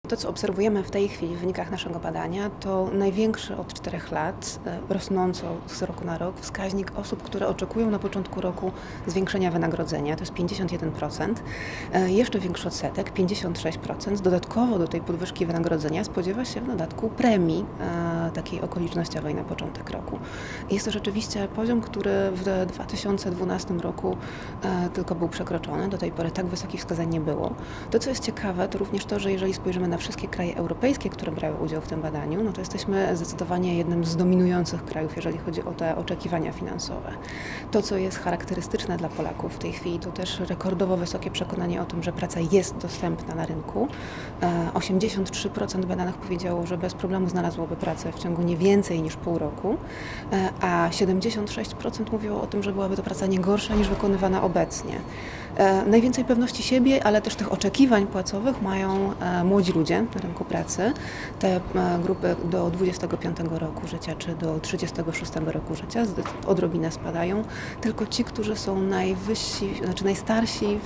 To, co obserwujemy w tej chwili w wynikach naszego badania, to największy od 4 lat, rosnąco z roku na rok, wskaźnik osób, które oczekują na początku roku zwiększenia wynagrodzenia. To jest 51%. Jeszcze większy odsetek, 56%. Dodatkowo do tej podwyżki wynagrodzenia spodziewa się w dodatku premii takiej okolicznościowej na początek roku. Jest to rzeczywiście poziom, który w 2012 roku tylko był przekroczony. Do tej pory tak wysokich wskazań nie było. To, co jest ciekawe, to również to, że jeżeli spojrzymy na wszystkie kraje europejskie, które brały udział w tym badaniu, no to jesteśmy zdecydowanie jednym z dominujących krajów, jeżeli chodzi o te oczekiwania finansowe. To, co jest charakterystyczne dla Polaków w tej chwili, to też rekordowo wysokie przekonanie o tym, że praca jest dostępna na rynku. 83% badanych powiedziało, że bez problemu znalazłoby pracę w ciągu nie więcej niż pół roku, a 76% mówiło o tym, że byłaby to praca nie gorsza niż wykonywana obecnie. Najwięcej pewności siebie, ale też tych oczekiwań płacowych mają młodzi ludzie na rynku pracy. Te grupy do 25 roku życia czy do 36 roku życia odrobinę spadają. Tylko ci, którzy są najwyżsi, znaczy najstarsi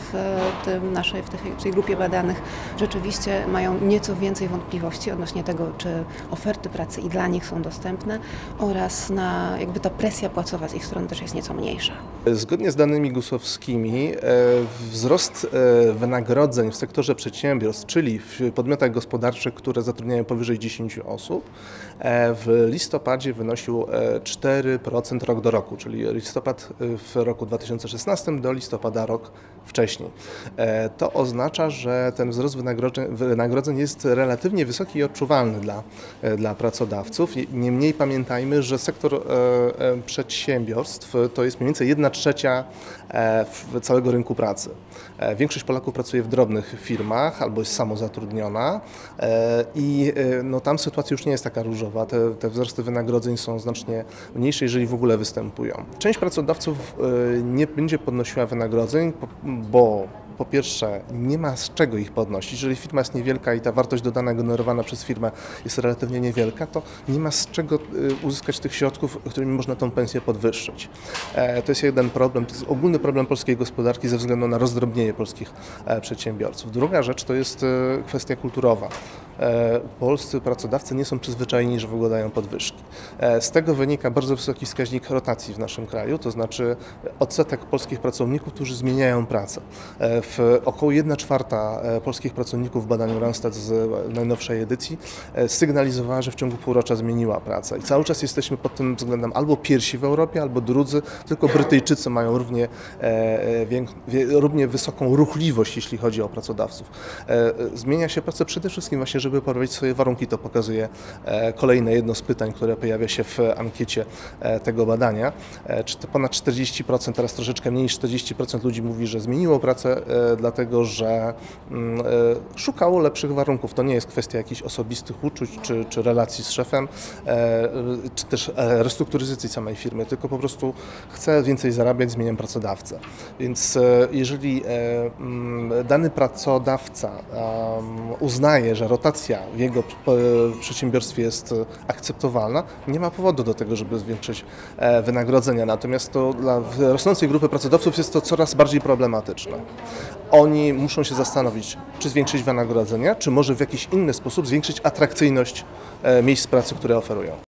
w tej grupie badanych, rzeczywiście mają nieco więcej wątpliwości odnośnie tego, czy oferty pracy i dla nich są dostępne oraz jakby ta presja płacowa z ich strony też jest nieco mniejsza. Zgodnie z danymi GUS-owskimi wzrost wynagrodzeń w sektorze przedsiębiorstw, czyli w podmiotach gospodarczych, które zatrudniają powyżej 10 osób, w listopadzie wynosił 4% rok do roku, czyli listopad w roku 2016 do listopada rok wcześniej. To oznacza, że ten wzrost wynagrodzeń jest relatywnie wysoki i odczuwalny dla pracodawców. Niemniej pamiętajmy, że sektor przedsiębiorstw to jest mniej więcej 1/3 całego rynku pracy. Większość Polaków pracuje w drobnych firmach albo jest samozatrudniona i tam sytuacja już nie jest taka różowa. Te wzrosty wynagrodzeń są znacznie mniejsze, jeżeli w ogóle występują. Część pracodawców nie będzie podnosiła wynagrodzeń, bo po pierwsze nie ma z czego ich podnosić. Jeżeli firma jest niewielka i ta wartość dodana generowana przez firmę jest relatywnie niewielka, to nie ma z czego uzyskać tych środków, którymi można tą pensję podwyższyć. To jest jeden problem, to jest ogólny problem polskiej gospodarki ze względu na rozdrobnienie polskich przedsiębiorców. Druga rzecz to jest kwestia kulturowa. Polscy pracodawcy nie są przyzwyczajeni, że w ogóle dają podwyżki. Z tego wynika bardzo wysoki wskaźnik rotacji w naszym kraju, to znaczy odsetek polskich pracowników, którzy zmieniają pracę. Około 1/4 polskich pracowników w badaniu Randstad z najnowszej edycji sygnalizowała, że w ciągu półrocza zmieniła pracę. I cały czas jesteśmy pod tym względem albo pierwsi w Europie, albo drudzy, tylko Brytyjczycy mają równie wysoką ruchliwość, jeśli chodzi o pracodawców. Zmienia się pracę przede wszystkim właśnie, żeby poprawić swoje warunki. To pokazuje kolejne jedno z pytań, które pojawia się w ankiecie tego badania. Ponad 40%, teraz troszeczkę mniej niż 40% ludzi mówi, że zmieniło pracę, dlatego że szukało lepszych warunków. To nie jest kwestia jakichś osobistych uczuć czy relacji z szefem, czy też restrukturyzacji samej firmy, tylko po prostu chce więcej zarabiać, zmieniam pracodawcę. Więc jeżeli dany pracodawca uznaje, że rotacja w jego przedsiębiorstwie jest akceptowalna, nie ma powodu do tego, żeby zwiększyć wynagrodzenia. Natomiast to dla rosnącej grupy pracodawców jest to coraz bardziej problematyczne. Oni muszą się zastanowić, czy zwiększyć wynagrodzenia, czy może w jakiś inny sposób zwiększyć atrakcyjność miejsc pracy, które oferują.